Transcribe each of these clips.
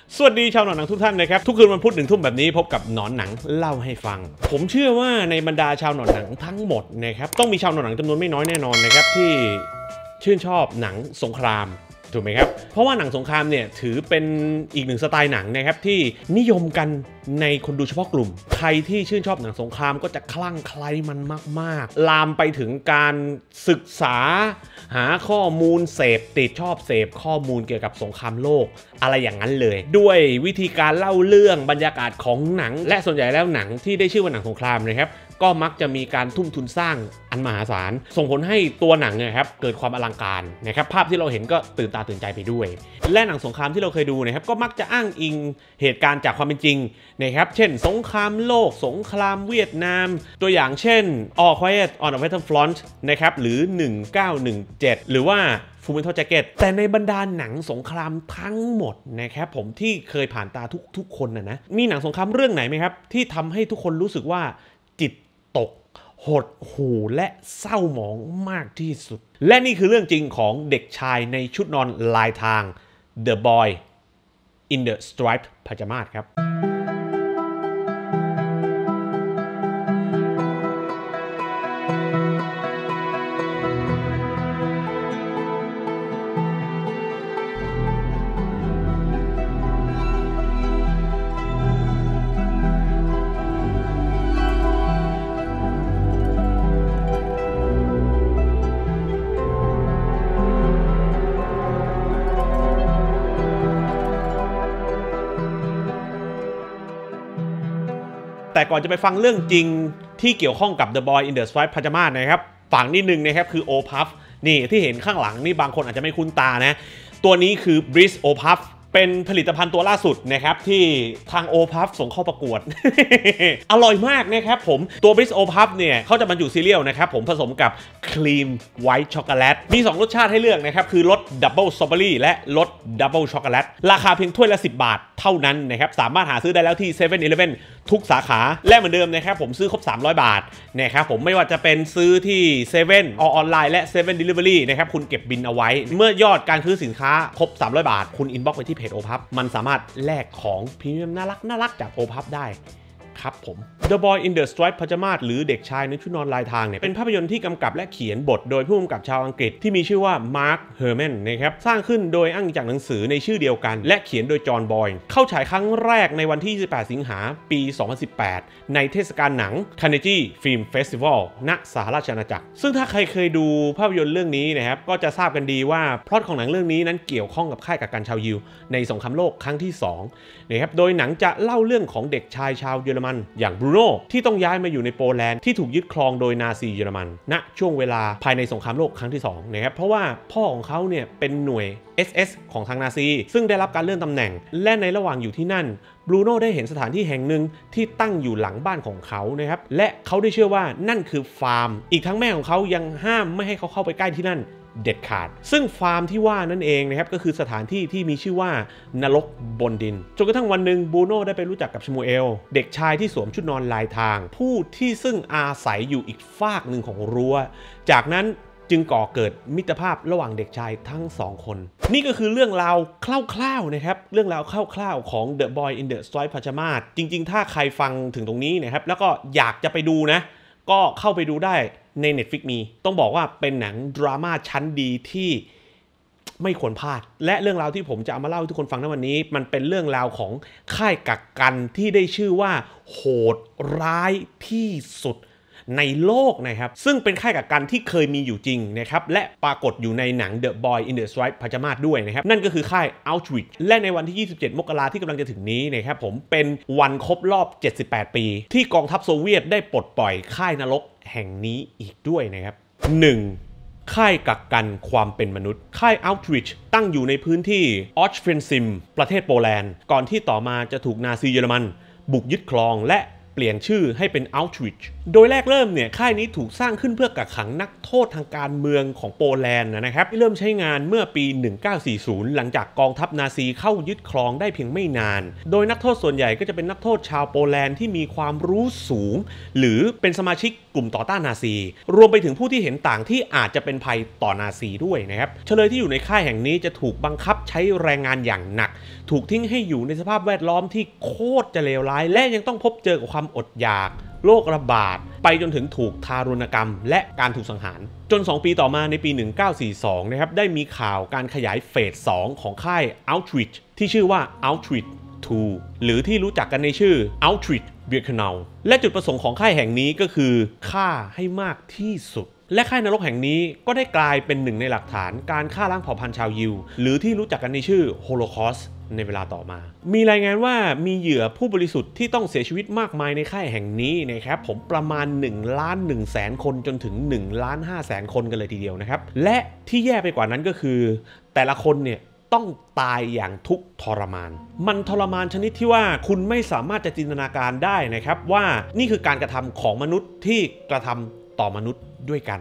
สวัสดีชาวหนอนหนังทุกท่านนะครับทุกคืนวันพุธ1 ทุ่มแบบนี้พบกับหนอนหนังเล่าให้ฟังผมเชื่อว่าในบรรดาชาวหนอนหนังทั้งหมดนะครับต้องมีชาวหนอนหนังจำนวนไม่น้อยแน่นอนนะครับที่ชื่นชอบหนังสงครามถูกไหมครับเพราะว่าหนังสงครามเนี่ยถือเป็นอีกหนึ่งสไตล์หนังนะครับที่นิยมกันในคนดูเฉพาะกลุ่มใครที่ชื่นชอบหนังสงครามก็จะคลั่งไคล้มันมากๆลามไปถึงการศึกษาหาข้อมูลเสพติดชอบเสพข้อมูลเกี่ยวกับสงครามโลกอะไรอย่างนั้นเลยด้วยวิธีการเล่าเรื่องบรรยากาศของหนังและส่วนใหญ่แล้วหนังที่ได้ชื่อว่าหนังสงครามนะครับก็มักจะมีการทุ่มทุนสร้างอันมหาศาลส่งผลให้ตัวหนังนะครับเกิดความอลังการนะครับภาพที่เราเห็นก็ตื่นตาตื่นใจไปด้วยและหนังสงครามที่เราเคยดูนะครับก็มักจะอ้างอิงเหตุการณ์จากความเป็นจริงนะครับเช่นสงครามโลกสงครามเวียดนามตัวอย่างเช่น All Quiet on the Western Front นะครับหรือ1917หรือว่าFullmetal Jacket แต่ในบรรดาหนังสงครามทั้งหมดนะครับผมที่เคยผ่านตาทุกคนนะมีหนังสงครามเรื่องไหนไหมครับที่ทำให้ทุกคนรู้สึกว่าจิตตกหดหู่และเศร้าหมองมากที่สุดและนี่คือเรื่องจริงของเด็กชายในชุดนอนลายทาง The Boy in the Striped Pajamas ครับแต่ก่อนจะไปฟังเรื่องจริงที่เกี่ยวข้องกับ The Boy in the Striped Pajamas นะครับฝังนิดนึงนะครับคือ OPUF นี่ที่เห็นข้างหลังนี่บางคนอาจจะไม่คุ้นตานะตัวนี้คือ Breeze OPUF เป็นผลิตภัณฑ์ตัวล่าสุดนะครับที่ทาง OPUF ส่งเข้าประกวด อร่อยมากนะครับผมตัว Breeze OPUF เนี่ยเขาจะบรรจุซีเรียลนะครับผมผสมกับครีมไวท์ช็อกโกแลตมี2รสชาติให้เลือกนะครับคือรสดับเบิลสตรอเบอรี่และรสดับเบิลช็อกโกแลตราคาเพียงถ้วยละ10 บาทเท่านั้นนะครับสามารถหาซื้อได้แล้วที่ 7-Eleven ทุกสาขาและเหมือนเดิมนะครับผมซื้อครบ300 บาทนะครับผมไม่ว่าจะเป็นซื้อที่7ออนไลน์และ7 Delivery นะครับคุณเก็บบินเอาไว้เมื่อยอดการซื้อสินค้าครบ300 บาทคุณอินบ็อกซ์ไปที่เพจ OPUF มันสามารถแลกของพรีเมียมน่ารักจาก OPUF ได้ครับผม The Boy in the Striped Pajamas หรือเด็กชายในชุดนอนลายทางเนี่ยเป็นภาพยนตร์ที่กำกับและเขียนบทโดยผู้กำกับชาวอังกฤษที่มีชื่อว่ามาร์คเฮอร์แมนนะครับสร้างขึ้นโดยอ้างจากหนังสือในชื่อเดียวกันและเขียนโดยจอห์นบอยเข้าฉายครั้งแรกในวันที่28 สิงหาปี 2018 ในเทศกาลหนัง Carnegie Film Festival ณ สหราชอาณาจักรซึ่งถ้าใครเคยดูภาพยนตร์เรื่องนี้นะครับก็จะทราบกันดีว่าพล็อตของหนังเรื่องนี้นั้นเกี่ยวข้องกับค่ายกักกันชาวยิวในสงครามโลกครั้งที่2นะครับโดยหนังจะเล่าเรื่องของเด็กชายชาวเยอรมันอย่างบรูโน่ที่ต้องย้ายมาอยู่ในโปแลนด์ที่ถูกยึดครองโดยนาซีเยอรมันณช่วงเวลาภายในสงครามโลกครั้งที่2นะครับเพราะว่าพ่อของเขาเนี่ยเป็นหน่วย SS ของทางนาซีซึ่งได้รับการเลื่อนตำแหน่งและในระหว่างอยู่ที่นั่นบรูโน่ได้เห็นสถานที่แห่งหนึ่งที่ตั้งอยู่หลังบ้านของเขานะครับและเขาได้เชื่อว่านั่นคือฟาร์มอีกทั้งแม่ของเขายังห้ามไม่ให้เขาเข้าไปใกล้ที่นั่นเด็ดขาดซึ่งฟาร์มที่ว่านั่นเองนะครับก็คือสถานที่ที่มีชื่อว่านรกบนดินจนกระทั่งวันหนึ่งบรูโน่ได้ไปรู้จักกับชมูเอลเด็กชายที่สวมชุดนอนลายทางผู้ที่ซึ่งอาศัยอยู่อีกฟากหนึ่งของรั้วจากนั้นจึงก่อเกิดมิตรภาพระหว่างเด็กชายทั้ง2คนนี่ก็คือเรื่องราวคร่าวๆนะครับเรื่องราวคร่าวๆของ The Boy in the Striped Pajamas จริงๆถ้าใครฟังถึงตรงนี้นะครับแล้วก็อยากจะไปดูนะก็เข้าไปดูได้ใน Netflix มีต้องบอกว่าเป็นหนังดราม่าชั้นดีที่ไม่ควรพลาดและเรื่องราวที่ผมจะเอามาเล่าให้ทุกคนฟังในวันนี้มันเป็นเรื่องราวของค่ายกักกันที่ได้ชื่อว่าโหดร้ายที่สุดในโลกนะครับซึ่งเป็นค่ายกักกันที่เคยมีอยู่จริงนะครับและปรากฏอยู่ในหนัง The Boy in the Striped Pajamas ด้วยนะครับนั่นก็คือค่าย Auschwitz และในวันที่27 มกราคมที่กำลังจะถึงนี้นะครับผมเป็นวันครบรอบ78 ปีที่กองทัพโซเวียตได้ปลดปล่อยค่ายนรกแห่งนี้อีกด้วยนะครับ 1. ค่ายกักกันความเป็นมนุษย์ค่าย Auschwitz ตั้งอยู่ในพื้นที่ออชเฟนซิมประเทศโปแลนด์ก่อนที่ต่อมาจะถูกนาซีเยอรมันบุกยึดครองและเปลี่ยนชื่อให้เป็น Auschwitz โดยแรกเริ่มเนี่ยค่ายนี้ถูกสร้างขึ้นเพื่อกักขังนักโทษทางการเมืองของโปแลนด์นะครับที่เริ่มใช้งานเมื่อปี 1940 หลังจากกองทัพนาซีเข้ายึดครองได้เพียงไม่นานโดยนักโทษส่วนใหญ่ก็จะเป็นนักโทษชาวโปแลนด์ที่มีความรู้สูงหรือเป็นสมาชิกกลุ่มต่อต้านนาซีรวมไปถึงผู้ที่เห็นต่างที่อาจจะเป็นภัยต่อนาซีด้วยนะครับเฉลยที่อยู่ในค่ายแห่งนี้จะถูกบังคับใช้แรงงานอย่างหนักถูกทิ้งให้อยู่ในสภาพแวดล้อมที่โคตรจะเลวร้ายและยังต้องพบเจอกับความอดอยากโรคระบาดไปจนถึงถูกทารุณกรรมและการถูกสังหารจน2 ปีต่อมาในปี 1942 นะครับได้มีข่าวการขยายเฟส 2 ของค่าย Auschwitz ที่ชื่อว่า Auschwitz II หรือที่รู้จักกันในชื่อ Auschwitz-Birkenau และจุดประสงค์ของค่ายแห่งนี้ก็คือฆ่าให้มากที่สุดและค่ายนรกแห่งนี้ก็ได้กลายเป็นหนึ่งในหลักฐานการฆ่าล้างเผ่าพันธุ์ชาวยิวหรือที่รู้จักกันในชื่อโฮโลคอสต์ในเวลาต่อมามีรายงานว่ามีเหยื่อผู้บริสุทธิ์ที่ต้องเสียชีวิตมากมายในค่ายแห่งนี้นะครับผมประมาณ1,100,000 คนจนถึง1,500,000 คนกันเลยทีเดียวนะครับและที่แย่ไปกว่านั้นก็คือแต่ละคนเนี่ยต้องตายอย่างทุกข์ทรมานมันทรมานชนิดที่ว่าคุณไม่สามารถจะจินตนาการได้นะครับว่านี่คือการกระทำของมนุษย์ที่กระทำต่อมนุษย์ด้วยกัน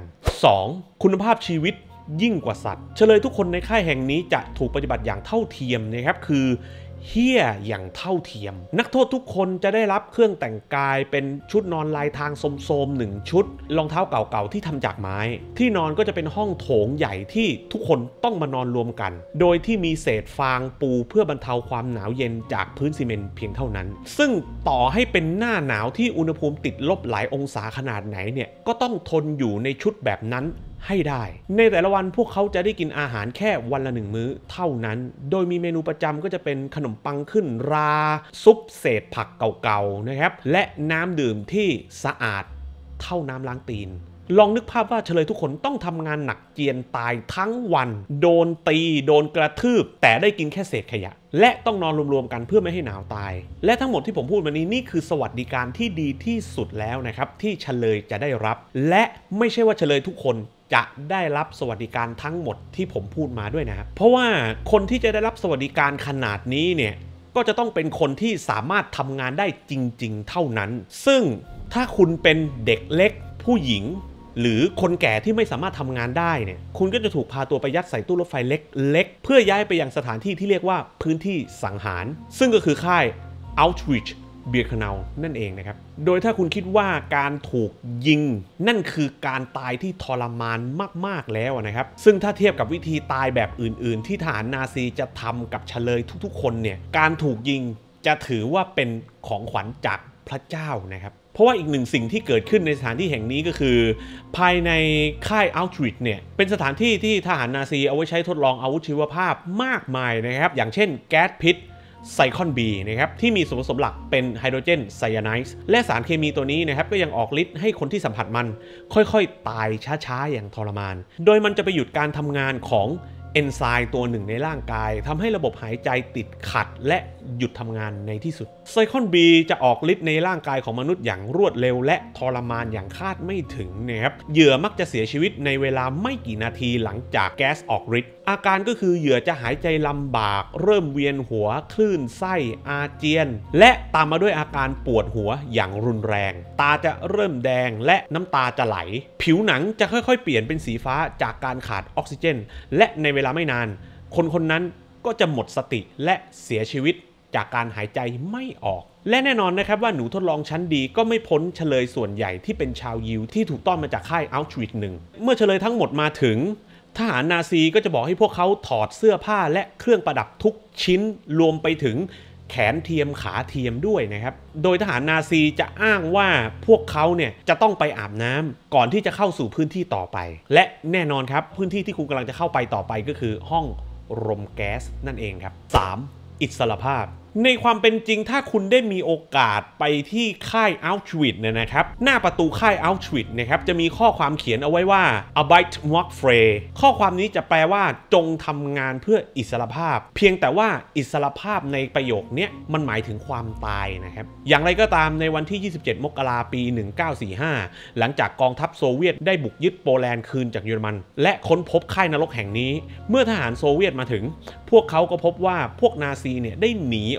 2. คุณภาพชีวิตยิ่งกว่าสัตว์เฉลยทุกคนในค่ายแห่งนี้จะถูกปฏิบัติอย่างเท่าเทียมนะครับคือเหี้ยอย่างเท่าเทียมนักโทษทุกคนจะได้รับเครื่องแต่งกายเป็นชุดนอนลายทางโสมๆ1 ชุดรองเท้าเก่าๆที่ทำจากไม้ที่นอนก็จะเป็นห้องโถงใหญ่ที่ทุกคนต้องมานอนรวมกันโดยที่มีเศษฟางปูเพื่อบรรเทาความหนาวเย็นจากพื้นซีเมนต์เพียงเท่านั้นซึ่งต่อให้เป็นหน้าหนาวที่อุณหภูมิติดลบหลายองศาขนาดไหนเนี่ยก็ต้องทนอยู่ในชุดแบบนั้นให้ได้ในแต่ละวันพวกเขาจะได้กินอาหารแค่วันละ1 มื้อเท่านั้นโดยมีเมนูประจำก็จะเป็นขนมปังขึ้นราซุปเศษผักเก่าๆนะครับและน้ำดื่มที่สะอาดเท่าน้ำล้างตีนลองนึกภาพว่าเฉลยทุกคนต้องทำงานหนักเจียนตายทั้งวันโดนตีโดนกระทืบแต่ได้กินแค่เศษขยะและต้องนอนรวมๆกันเพื่อไม่ให้หนาวตายและทั้งหมดที่ผมพูดมานี้นี่คือสวัสดิการที่ดีที่สุดแล้วนะครับที่เฉลยจะได้รับและไม่ใช่ว่าเฉลยทุกคนจะได้รับสวัสดิการทั้งหมดที่ผมพูดมาด้วยนะครับเพราะว่าคนที่จะได้รับสวัสดิการขนาดนี้เนี่ยก็จะต้องเป็นคนที่สามารถทำงานได้จริงๆเท่านั้นซึ่งถ้าคุณเป็นเด็กเล็กผู้หญิงหรือคนแก่ที่ไม่สามารถทำงานได้เนี่ยคุณก็จะถูกพาตัวไปยัดใส่ตู้รถไฟเล็กๆเพื่อย้ายไปยังสถานที่ที่เรียกว่าพื้นที่สังหารซึ่งก็คือค่าย Auschwitz-Birkenau นั่นเองนะครับโดยถ้าคุณคิดว่าการถูกยิงนั่นคือการตายที่ทรมานมากๆแล้วนะครับซึ่งถ้าเทียบกับวิธีตายแบบอื่นๆที่ทหารนาซีจะทำกับเฉลยทุกๆคนเนี่ยการถูกยิงจะถือว่าเป็นของขวัญจากพระเจ้านะครับเพราะว่าอีกหนึ่งสิ่งที่เกิดขึ้นในสถานที่แห่งนี้ก็คือภายในค่ายอัลชวิทเนี่ยเป็นสถานที่ที่ทหารนาซีเอาไว้ใช้ทดลองอาวุธชีวภาพมากมายนะครับอย่างเช่นแก๊สพิษไซคอนบีนะครับที่มีส่วนผสมหลักเป็นไฮโดรเจนไซยาไนด์และสารเคมีตัวนี้นะครับก็ยังออกฤทธิ์ให้คนที่สัมผัสมันค่อยๆตายช้าๆอย่างทรมานโดยมันจะไปหยุดการทำงานของเอนไซม์ตัวหนึ่งในร่างกายทำให้ระบบหายใจติดขัดและหยุดทำงานในที่สุดไซคอนบีจะออกฤทธิ์ในร่างกายของมนุษย์อย่างรวดเร็วและทรมานอย่างคาดไม่ถึงนะครับเหยื่อมักจะเสียชีวิตในเวลาไม่กี่นาทีหลังจากแก๊สออกฤทธิ์อาการก็คือเหยื่อจะหายใจลำบากเริ่มเวียนหัวคลื่นไส้อาเจียนและตามมาด้วยอาการปวดหัวอย่างรุนแรงตาจะเริ่มแดงและน้ำตาจะไหลผิวหนังจะค่อยๆเปลี่ยนเป็นสีฟ้าจากการขาดออกซิเจนและในเวลาไม่นานคนนั้นก็จะหมดสติและเสียชีวิตจากการหายใจไม่ออกและแน่นอนนะครับว่าหนูทดลองชั้นดีก็ไม่พ้นเฉลยส่วนใหญ่ที่เป็นชาวยิวที่ถูกต้อนมาจากค่ายอัลชวิท1เมื่อเฉลยทั้งหมดมาถึงทหารนาซีก็จะบอกให้พวกเขาถอดเสื้อผ้าและเครื่องประดับทุกชิ้นรวมไปถึงแขนเทียมขาเทียมด้วยนะครับโดยทหารนาซีจะอ้างว่าพวกเขาเนี่ยจะต้องไปอาบน้ำก่อนที่จะเข้าสู่พื้นที่ต่อไปและแน่นอนครับพื้นที่ที่คุณกำลังจะเข้าไปต่อไปก็คือห้องรมแก๊สนั่นเองครับ 3. อิสรภาพในความเป็นจริงถ้าคุณได้มีโอกาสไปที่ค่ายอัลชวิทเนี่ยนะครับหน้าประตูค่ายอัลชวิทนะครับจะมีข้อความเขียนเอาไว้ว่า Arbeit macht frei ข้อความนี้จะแปลว่าจงทำงานเพื่ออิสรภาพเพียงแต่ว่าอิสรภาพในประโยคนี้มันหมายถึงความตายนะครับอย่างไรก็ตามในวันที่ 27 มกราคม ปี 1945 หลังจากกองทัพโซเวียตได้บุกยึดโปแลนด์คืนจากเยอรมันและค้นพบค่ายนรกแห่งนี้เมื่อทหารโซเวียตมาถึงพวกเขาก็พบว่าพวกนาซีเนี่ยได้หนี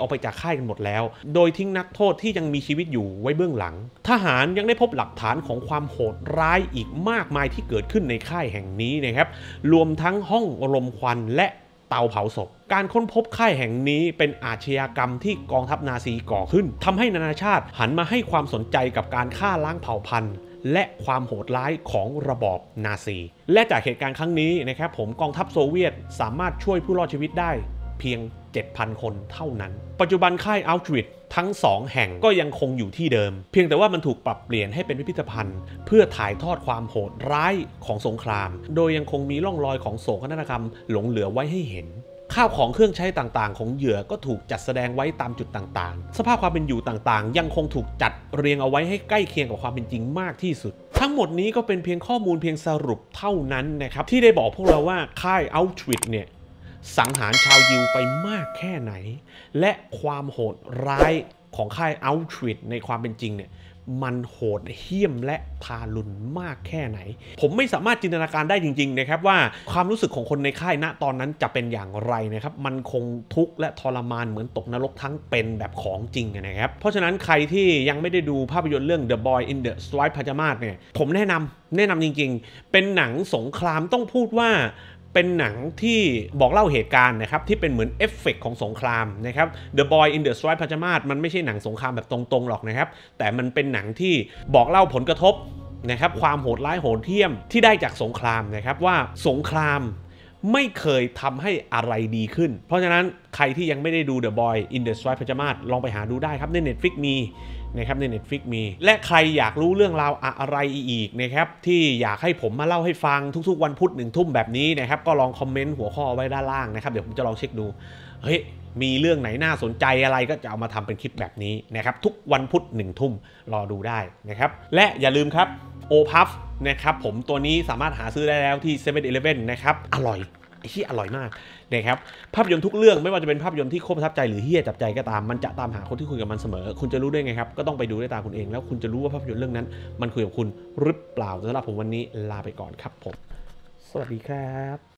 ออกไปจากค่ายกันหมดแล้วโดยทิ้งนักโทษที่ยังมีชีวิตอยู่ไว้เบื้องหลังทหารยังได้พบหลักฐานของความโหดร้ายอีกมากมายที่เกิดขึ้นในค่ายแห่งนี้นะครับรวมทั้งห้องรมควันและเตาเผาศพการค้นพบค่ายแห่งนี้เป็นอาชญากรรมที่กองทัพนาซีก่อขึ้นทำให้นานาชาติหันมาให้ความสนใจกับการฆ่าล้างเผ่าพันธุ์และความโหดร้ายของระบอบนาซีและจากเหตุการณ์ครั้งนี้นะครับผมกองทัพโซเวียตสามารถช่วยผู้รอดชีวิตได้เพียง 7,000 คนเท่านั้นปัจจุบันค่ายอัลชวิททั้ง2แห่งก็ยังคงอยู่ที่เดิมเพียงแต่ว่ามันถูกปรับเปลี่ยนให้เป็นพิพิธภัณฑ์เพื่อถ่ายทอดความโหดร้ายของสงครามโดยยังคงมีร่องรอยของโศกนาฏกรรมหลงเหลือไว้ให้เห็นข้าวของเครื่องใช้ต่างๆของเหยื่อก็ถูกจัดแสดงไว้ตามจุดต่างๆสภาพความเป็นอยู่ต่างๆยังคงถูกจัดเรียงเอาไว้ให้ใกล้เคียงกับความเป็นจริงมากที่สุดทั้งหมดนี้ก็เป็นเพียงข้อมูลเพียงสรุปเท่านั้นนะครับที่ได้บอกพวกเราว่าค่ายอัลชวิทเนี่ยสังหารชาวยิวไปมากแค่ไหนและความโหดร้ายของค่ายอัลชวิทในความเป็นจริงเนี่ยมันโหดเหี้ยมและทารุณมากแค่ไหนผมไม่สามารถจินตนาการได้จริงๆนะครับว่าความรู้สึกของคนในค่ายณตอนนั้นจะเป็นอย่างไรนะครับมันคงทุกข์และทรมานเหมือนตกนรกทั้งเป็นแบบของจริงนะครับเพราะฉะนั้นใครที่ยังไม่ได้ดูภาพยนตร์เรื่อง The Boy in the Striped Pajamas เนี่ยผมแนะนำจริงๆเป็นหนังสงครามต้องพูดว่าเป็นหนังที่บอกเล่าเหตุการณ์นะครับที่เป็นเหมือนเอฟเฟกต์ของสงครามนะครับ The Boy in the Striped Pajamas มันไม่ใช่หนังสงครามแบบตรงๆหรอกนะครับแต่มันเป็นหนังที่บอกเล่าผลกระทบนะครับความโหดร้ายโหดเหี้ยมที่ได้จากสงครามนะครับว่าสงครามไม่เคยทำให้อะไรดีขึ้นเพราะฉะนั้นใครที่ยังไม่ได้ดู The Boy in the Striped Pajamas ลองไปหาดูได้ครับใน Netflix มีนะครับใน Netflix มีและใครอยากรู้เรื่องราวอะไรอีกนะครับที่อยากให้ผมมาเล่าให้ฟังทุกๆวันพุธ1 ทุ่มแบบนี้นะครับก็ลองคอมเมนต์หัวข้อไว้ด้านล่างนะครับเดี๋ยวผมจะลองเช็คดูเฮ้ยมีเรื่องไหนน่าสนใจอะไรก็จะเอามาทำเป็นคลิปแบบนี้นะครับทุกวันพุธ1 ทุ่มรอดูได้นะครับและอย่าลืมครับโอพัฟนะครับผมตัวนี้สามารถหาซื้อได้แล้วที่ 7-Eleven นะครับอร่อยที่อร่อยมากนะครับภาพยนตร์ทุกเรื่องไม่ว่าจะเป็นภาพยนตร์ที่โคตรประทับใจหรือเฮี้ยจับใจก็ตามมันจะตามหาคนที่คุยกับมันเสมอคุณจะรู้ได้ไงครับก็ต้องไปดูด้วยตาคุณเองแล้วคุณจะรู้ว่าภาพยนตร์เรื่องนั้นมันคุยกับคุณหรือเปล่าสำหรับผมวันนี้ลาไปก่อนครับผมสวัสดีครับ